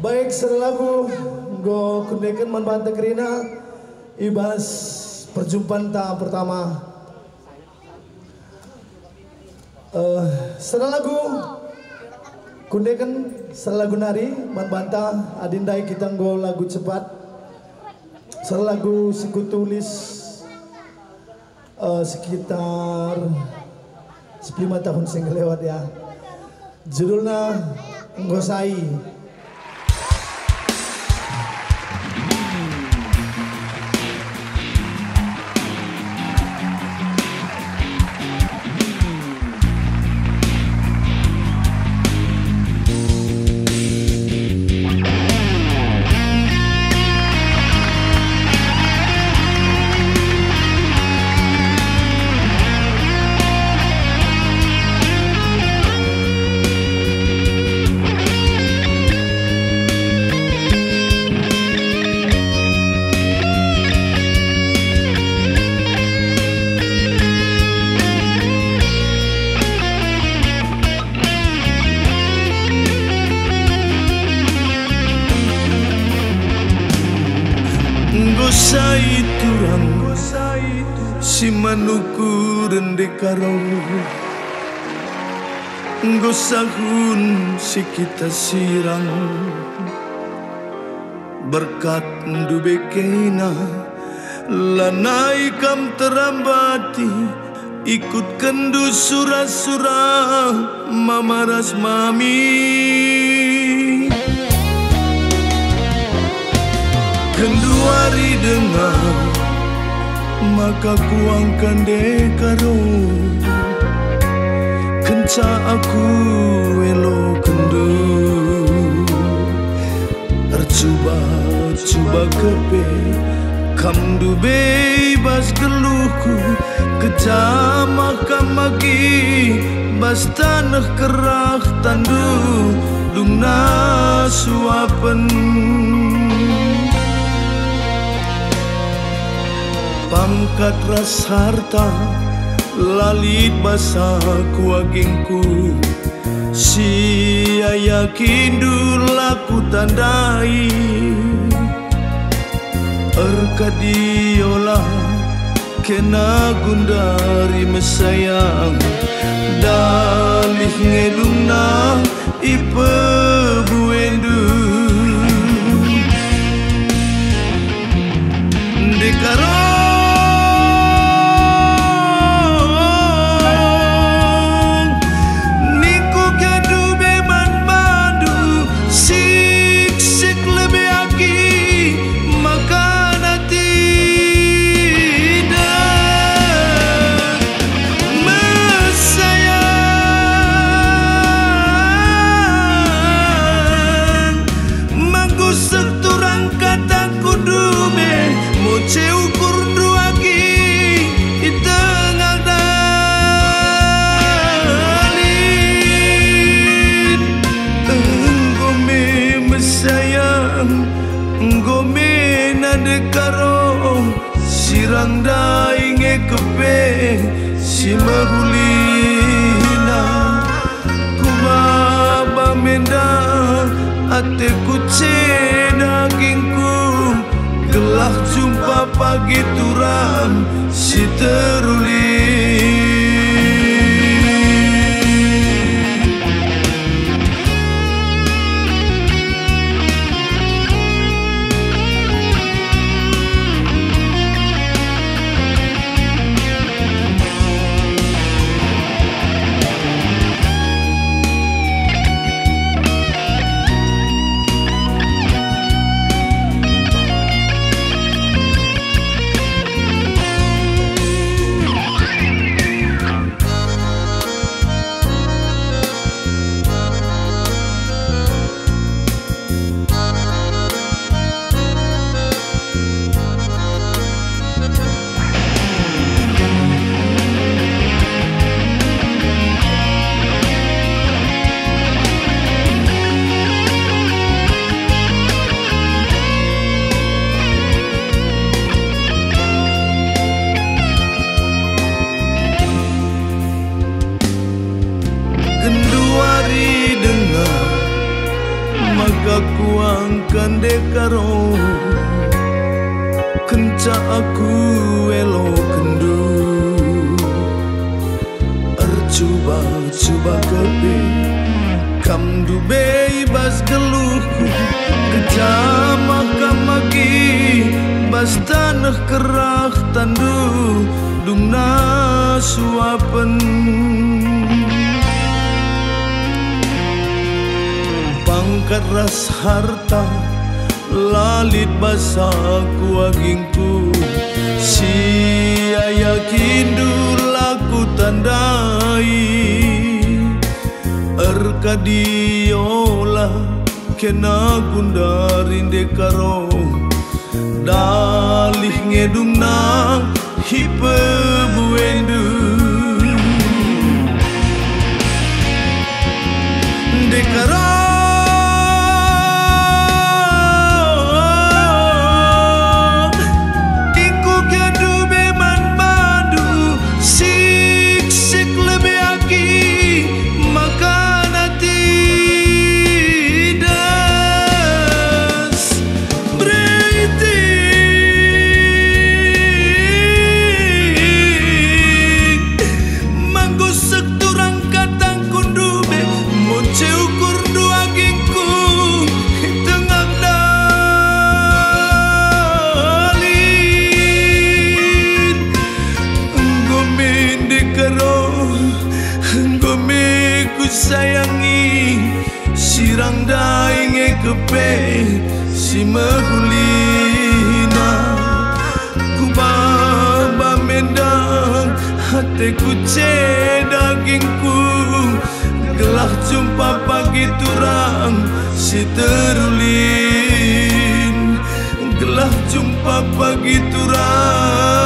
Baik, lagu go kundekan manbanta kerina ibas perjumpaan ta pertama. Lagu kundekan lagu nari manbanta adindai kita go lagu cepat. Lagu siku tulis sekitar 15 tahun sing lewat ya. Judulnya Ngosai. Ngosai turang si manuku rende karo ngosahun si kita sirang berkat ndubekena lanai kam terambati ikut kendu surah-surah mamaras mami kenduari dengar maka kuangkan dekaro kenca aku elo kendu tercuba kepe kamdu bebas geluhku kejamah kamagi bas tanah kerah tandu lungna suapen pangkat ras harta lalit basa kuagingku si yakin laku tandai erkadiola kena gundari mesayang dalih ngedungna ipe buendu dekaro dekaro sirang dainge kepe si mahulina kubaba menda ate kuce dagingku gelah jumpa pagi turang si teruli mangan dekaro kenca aku elo kendu Coba kepe kam du bebas geluhku kejamah kamagi bas tanah kerah tandu dumna suapen pangkat ras harta lalit basaku agingku si yakin laku tandai erkadiola kena gundarin dekaro dalih ngedung nang hipe buendu dekaro sayangi sirang dainge kepe si mahulina ku baba mendang hatiku dagingku gelah jumpa pagi turang si terulin gelah jumpa pagi turang